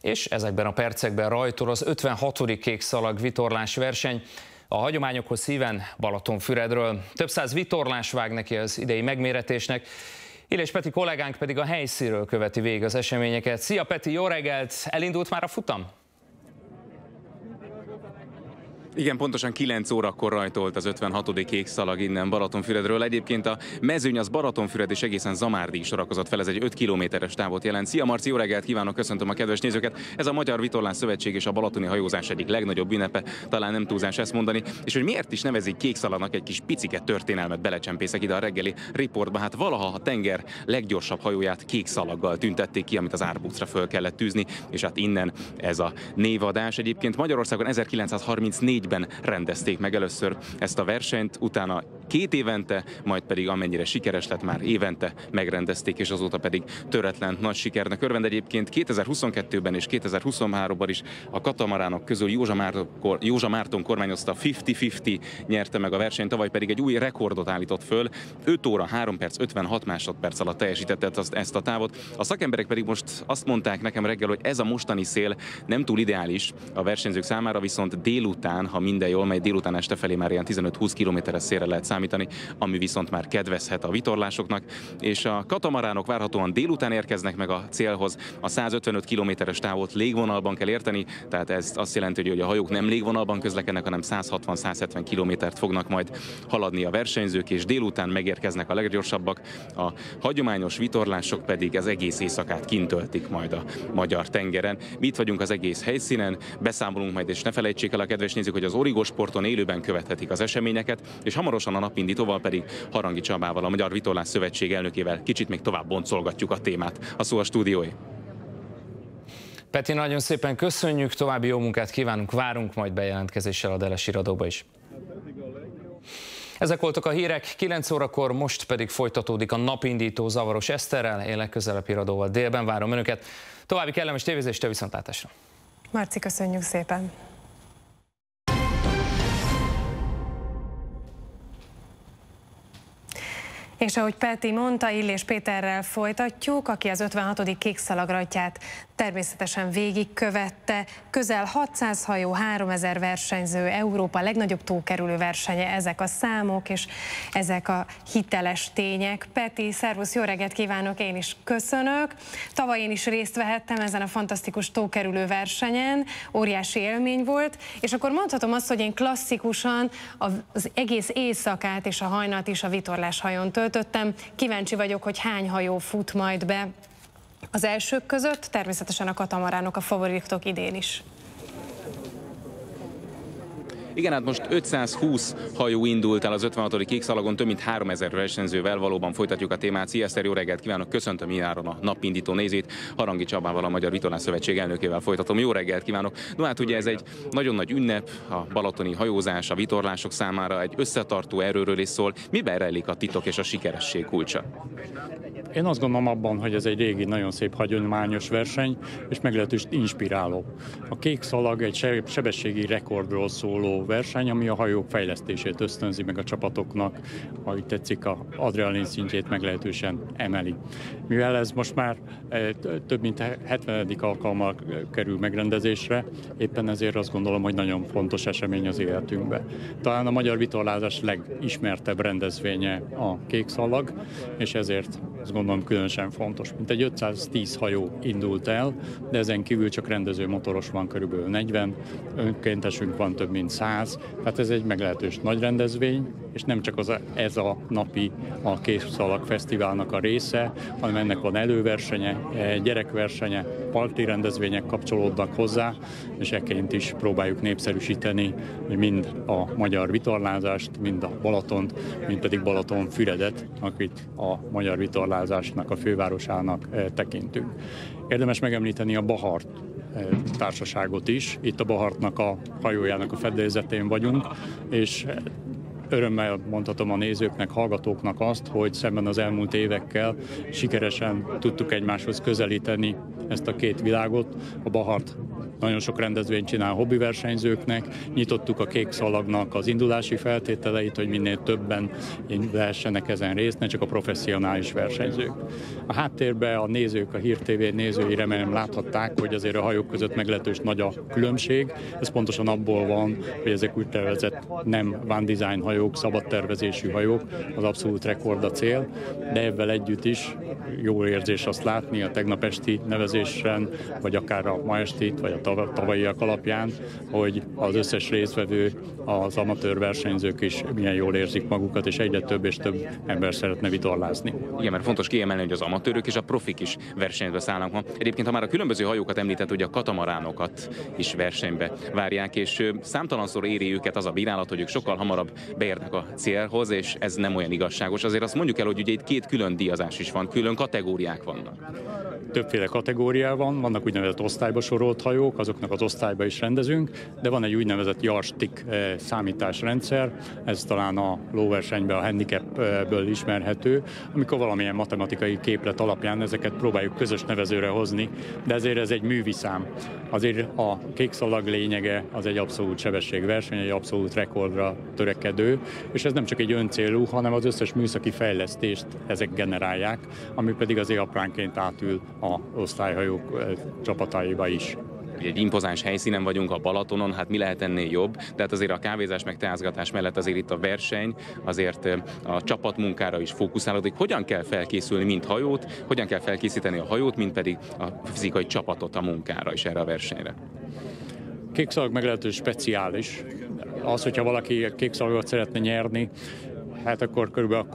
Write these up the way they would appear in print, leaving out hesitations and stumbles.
És ezekben a percekben rajtol az 56. kékszalag vitorlás verseny. A hagyományokhoz szíven Balatonfüredről. Több száz vitorlás vág neki az idei megméretésnek. Illés Peti kollégánk pedig a helyszínről követi végig az eseményeket. Szia Peti, jó reggelt! Elindult már a futam? Igen, pontosan 9 órakor rajtolt az 56. kékszalag innen Balatonfüredről. Egyébként a mezőny az Balatonfüred és egészen Zamárdig sorakozott fel, ez egy 5 kilométeres távot jelent. Szia Marci, jó reggelt kívánok, köszöntöm a kedves nézőket. Ez a Magyar Vitorlás Szövetség és a balatoni hajózás egyik legnagyobb ünnepe, talán nem túlzás ezt mondani. És hogy miért is nevezik kékszalagnak, egy kis picike történelmet belecsempészek ide a reggeli riportba. Hát valaha a tenger leggyorsabb hajóját kékszalaggal tüntették ki, amit az árbucra föl kellett tűzni, és hát innen ez a névadás. Egyébként Magyarországon 1934-ben rendezték meg először ezt a versenyt, utána 2 évente, majd pedig amennyire sikeres lett, már évente megrendezték, és azóta pedig töretlen nagy sikernek örvend. Egyébként 2022-ben és 2023-ban is a katamaránok közül Józsa Márton kormányozta, 50-50 nyerte meg a versenyt, tavaly pedig egy új rekordot állított föl, 5 óra 3 perc 56 másodperc alatt teljesítette ezt a távot. A szakemberek pedig most azt mondták nekem reggel, hogy ez a mostani szél nem túl ideális a versenyzők számára, viszont délután, ha minden jól megy, délután este felé már ilyen 15-20 kilométeres szélre lehet számítani, ami viszont már kedvezhet a vitorlásoknak, és a katamaránok várhatóan délután érkeznek meg a célhoz. A 155 kilométeres távot légvonalban kell érteni, tehát ez azt jelenti, hogy a hajók nem légvonalban közlekednek, hanem 160-170 kilométert fognak majd haladni a versenyzők, és délután megérkeznek a leggyorsabbak. A hagyományos vitorlások pedig az egész éjszakát kint töltik majd a magyar tengeren. Mi itt vagyunk az egész helyszínen, beszámolunk majd, és ne felejtsék el a kedves nézők, hogy az Origo Sporton élőben követhetik az eseményeket, és hamarosan a napindítóval pedig Harangi Csabával, a Magyar Vitorlás Szövetség elnökével kicsit még tovább boncolgatjuk a témát. A szó a stúdióé. Peti, nagyon szépen köszönjük, további jó munkát kívánunk, várunk majd bejelentkezéssel a Deles irodóba is. Ezek voltak a hírek, 9 órakor, most pedig folytatódik a napindító Zavaros Eszterrel, én legközelebb irodóval délben várom önöket. További kellemes tévézést, viszontlátásra. Marci, köszönjük szépen. És ahogy Peti mondta, Illés Péterrel folytatjuk, aki az 56. kékszalag rajtját természetesen végigkövette. Közel 600 hajó, 3000 versenyző, Európa legnagyobb tókerülő versenye, ezek a számok és ezek a hiteles tények. Peti, szervusz, jó reggelt kívánok, én is köszönök. Tavaly én is részt vehettem ezen a fantasztikus tókerülő versenyen, óriási élmény volt, és akkor mondhatom azt, hogy én klasszikusan az egész éjszakát és a hajnalt is a vitorlás hajón töltöttem. Kíváncsi vagyok, hogy hány hajó fut majd be az elsők között, természetesen a katamaránok a favoritok idén is. Igen, hát most 520 hajó indult el az 56. kékszalagon, több mint 3000 versenyzővel, valóban folytatjuk a témát. Szia Eszter, jó reggelt kívánok, köszöntöm imáron a napindító nézőt, Harangi Csabával, a Magyar Vitorlás Szövetség elnökével folytatom. Jó reggelt kívánok! No hát ugye ez egy nagyon nagy ünnep, a balatoni hajózás, a vitorlások számára egy összetartó erőről is szól. Miben rejlik a titok és a sikeresség kulcsa? Én azt gondolom abban, hogy ez egy régi, nagyon szép hagyományos verseny, és meglehetősen inspiráló. A kékszalag egy sebességi rekordról szóló verseny, ami a hajók fejlesztését ösztönzi, meg a csapatoknak, ahogy tetszik, az adrenalin szintjét meglehetősen emeli. Mivel ez most már több mint 70. alkalommal kerül megrendezésre, éppen ezért azt gondolom, hogy nagyon fontos esemény az életünkben. Talán a magyar vitorlázás legismertebb rendezvénye a kékszalag, és ezért azt gondolom különösen fontos. Mintegy 510 hajó indult el, de ezen kívül csak rendező motoros van körülbelül 40, önkéntesünk van több mint 100, tehát ez egy meglehetős nagy rendezvény, és nem csak ez a napi a Kékszalag Fesztiválnak a része, hanem ennek van előversenye, gyerekversenye, parti rendezvények kapcsolódnak hozzá, és ekként is próbáljuk népszerűsíteni mind a magyar vitorlázást, mind a Balatont, mind pedig Balatonfüredet, akit a magyar vitorlázásnak a fővárosának tekintünk. Érdemes megemlíteni a Bahart társaságot is. Itt a Bahartnak a hajójának a fedélzetén vagyunk, és örömmel mondhatom a nézőknek, hallgatóknak azt, hogy szemben az elmúlt évekkel sikeresen tudtuk egymáshoz közelíteni ezt a két világot. A Bahart nagyon sok rendezvényt csinál hobbi versenyzőknek, nyitottuk a Kék Szalagnak az indulási feltételeit, hogy minél többen vehessenek ezen részt, ne csak a professzionális versenyzők. A háttérben a nézők, a Hír TV nézői remélem láthatták, hogy azért a hajók között meglehetős nagy a különbség. Ez pontosan abból van, hogy ezek úgynevezett nem van design hajók, szabad tervezésű hajók, az abszolút rekord a cél, de ebben együtt is jó érzés azt látni a tegnap esti nevezésen, vagy akár a ma estit, vagy a tavalyiak alapján, hogy az összes résztvevő, az amatőr versenyzők is milyen jól érzik magukat, és egyre több és több ember szeretne vitorlázni. Igen, mert fontos kiemelni, hogy az amatőrök és a profik is versenybe szállnak ma. Egyébként, ha már a különböző hajókat említett, hogy a katamaránokat is versenybe várják, és számtalanszor éri őket az a bírálat, hogy ők sokkal hamarabb beérnek a célhoz, és ez nem olyan igazságos. Azért azt mondjuk el, hogy ugye itt két külön díjazás is van, külön kategóriák vannak. Többféle kategória van, vannak úgynevezett osztályba sorolt hajók, azoknak az osztályba is rendezünk, de van egy úgynevezett yardstick számításrendszer, ez talán a lóversenyben a handicapből ismerhető, amikor valamilyen matematikai képlet alapján ezeket próbáljuk közös nevezőre hozni, de ezért ez egy műviszám. Azért a Kék Szalag lényege az egy abszolút sebességverseny, egy abszolút rekordra törekedő, és ez nem csak egy öncélú, hanem az összes műszaki fejlesztést ezek generálják, ami pedig azért apránként átül a osztályhajók csapataiba is. Egy impozáns helyszínen vagyunk, a Balatonon, hát mi lehet ennél jobb, de hát azért a kávézás meg teázgatás mellett azért itt a verseny, azért a csapatmunkára is fókuszálódik. Hogyan kell felkészülni mind hajót, hogyan kell felkészíteni a hajót, mind pedig a fizikai csapatot a munkára és erre a versenyre? Kék Szalag meglehetősen speciális. Az, hogyha valaki Kék Szalagot szeretne nyerni, hát akkor körülbelül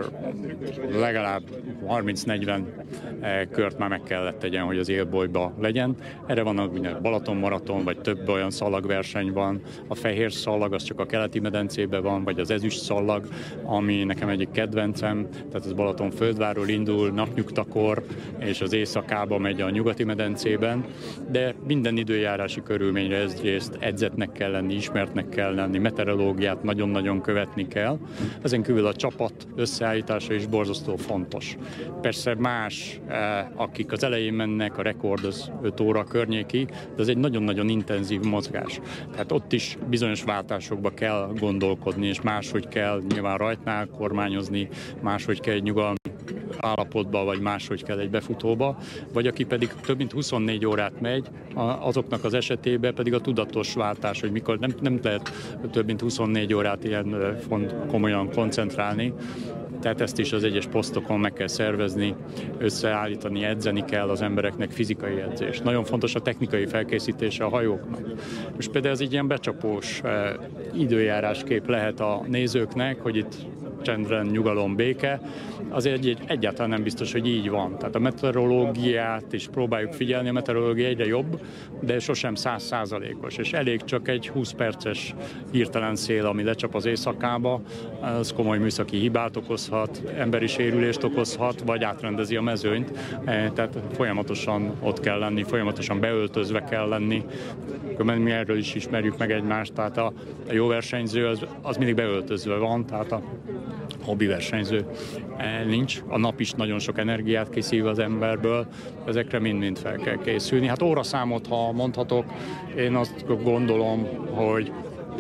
legalább 30-40 kört már meg kellett tegyen, hogy az élbolyba legyen. Erre van a Balaton maraton, vagy több olyan szalagverseny van. A fehér szalag, az csak a keleti medencében van, vagy az ezüst szalag, ami nekem egyik kedvencem. Tehát az Balaton földvárról indul, napnyugtakor, és az éjszakába megy a nyugati medencében. De minden időjárási körülményre egyrészt edzetnek kell lenni, ismertnek kell lenni, meteorológiát nagyon-nagyon követni kell. Ezen kívül a csapat összeállítása is borzasztó fontos. Persze más, akik az elején mennek, a rekord az 5 óra környéki, de ez egy nagyon-nagyon intenzív mozgás. Tehát ott is bizonyos váltásokba kell gondolkodni, és máshogy kell nyilván rajtnál kormányozni, máshogy kell egy nyugalmi állapotba, vagy máshogy kell egy befutóba, vagy aki pedig több mint 24 órát megy, azoknak az esetében pedig a tudatos váltás, hogy mikor nem lehet több mint 24 órát ilyen komolyan koncentrálni, tehát ezt is az egyes posztokon meg kell szervezni, összeállítani, edzeni kell az embereknek fizikai edzés. Nagyon fontos a technikai felkészítése a hajóknak. És például ez egy ilyen becsapós időjáráskép lehet a nézőknek, hogy itt csendben, nyugalom, béke, azért egyáltalán nem biztos, hogy így van. Tehát a meteorológiát is próbáljuk figyelni, a meteorológia egyre jobb, de sosem 100%-os, és elég csak egy 20 perces hirtelen szél, ami lecsap az éjszakába, az komoly műszaki hibát okozhat, emberi sérülést okozhat, vagy átrendezi a mezőnyt, tehát folyamatosan ott kell lenni, folyamatosan beöltözve kell lenni. Mi erről is ismerjük meg egymást, tehát a jó versenyző az mindig beöltözve van, tehát a hobbi versenyző nincs. A nap is nagyon sok energiát kiszív az emberből, ezekre mind-mind fel kell készülni. Hát óraszámot, ha mondhatok, én azt gondolom, hogy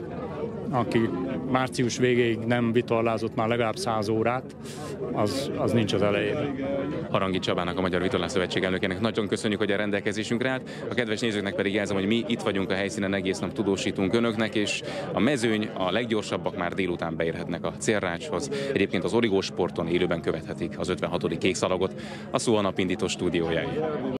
aki március végéig nem vitorlázott már legalább 100 órát, az nincs az elején. Harangi Csabának, a Magyar Vitorlás Szövetség elnökének nagyon köszönjük, hogy a rendelkezésünkre állt. A kedves nézőknek pedig jelzem, hogy mi itt vagyunk a helyszínen, egész nap tudósítunk önöknek, és a mezőny, a leggyorsabbak már délután beérhetnek a célrácshoz. Egyébként az Origo Sporton élőben követhetik az 56. Kék Szalagot a Szó a Napindító stúdiójáig.